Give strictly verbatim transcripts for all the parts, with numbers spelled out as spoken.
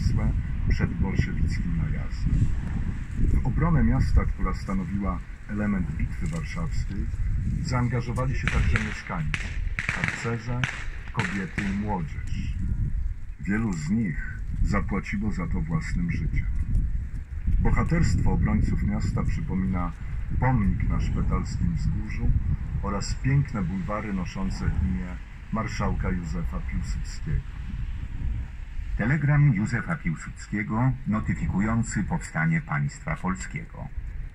Wisłę przed bolszewickim najazdem. W obronę miasta, która stanowiła element bitwy warszawskiej, zaangażowali się także mieszkańcy, harcerze, kobiety i młodzież. Wielu z nich zapłaciło za to własnym życiem. Bohaterstwo obrońców miasta przypomina pomnik na Szpetalskim Wzgórzu oraz piękne bulwary noszące imię marszałka Józefa Piłsudskiego. Telegram Józefa Piłsudskiego notyfikujący powstanie państwa polskiego.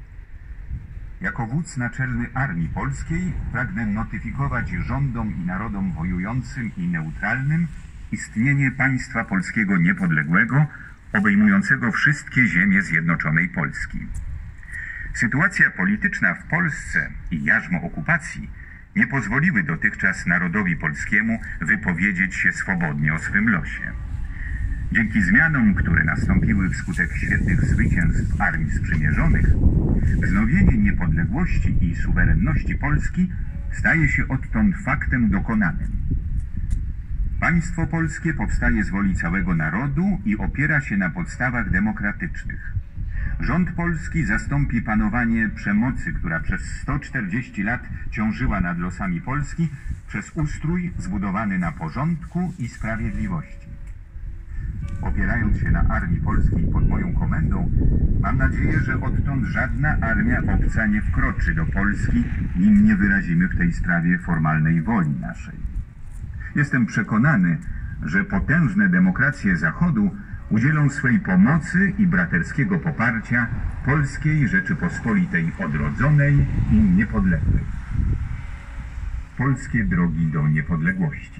Jako wódz naczelny Armii Polskiej pragnę notyfikować rządom i narodom wojującym i neutralnym istnienie państwa polskiego niepodległego, obejmującego wszystkie ziemie zjednoczonej Polski. Sytuacja polityczna w Polsce i jarzmo okupacji nie pozwoliły dotychczas narodowi polskiemu wypowiedzieć się swobodnie o swym losie. Dzięki zmianom, które nastąpiły wskutek świetnych zwycięstw Armii Sprzymierzonych, wznowienie niepodległości i suwerenności Polski staje się odtąd faktem dokonanym. Państwo polskie powstaje z woli całego narodu i opiera się na podstawach demokratycznych. Rząd polski zastąpi panowanie przemocy, która przez sto czterdzieści lat ciążyła nad losami Polski, przez ustrój zbudowany na porządku i sprawiedliwości. Opierając się na Armii Polskiej pod moją komendą, mam nadzieję, że odtąd żadna armia obca nie wkroczy do Polski, nim nie wyrazimy w tej sprawie formalnej woli naszej. Jestem przekonany, że potężne demokracje Zachodu udzielą swej pomocy i braterskiego poparcia Polskiej Rzeczypospolitej odrodzonej i niepodległej. Polskie drogi do niepodległości.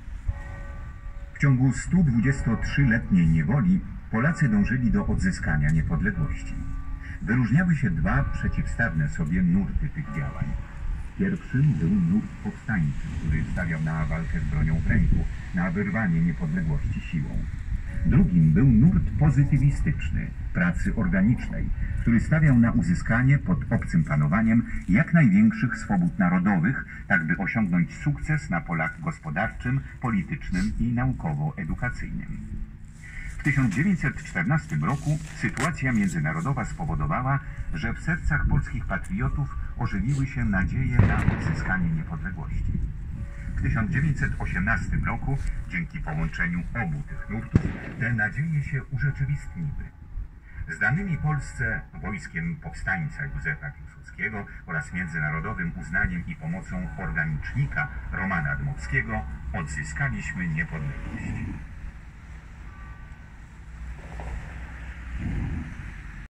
W ciągu stu dwudziestotrzyletniej niewoli Polacy dążyli do odzyskania niepodległości. Wyróżniały się dwa przeciwstawne sobie nurty tych działań. Pierwszym był nurt powstańczy, który stawiał na walkę z bronią w ręku, na wyrwanie niepodległości siłą. Drugim był nurt pozytywistyczny, pracy organicznej, który stawiał na uzyskanie pod obcym panowaniem jak największych swobód narodowych, tak by osiągnąć sukces na polach gospodarczym, politycznym i naukowo-edukacyjnym. W tysiąc dziewięćset czternastym roku sytuacja międzynarodowa spowodowała, że w sercach polskich patriotów ożywiły się nadzieje na odzyskanie niepodległości. W tysiąc dziewięćset osiemnastym roku, dzięki połączeniu obu tych nurtów, te nadzieje się urzeczywistniły. Z danymi Polsce wojskiem powstańca Józefa Piłsudskiego oraz międzynarodowym uznaniem i pomocą organicznika Romana Dmowskiego odzyskaliśmy niepodległość.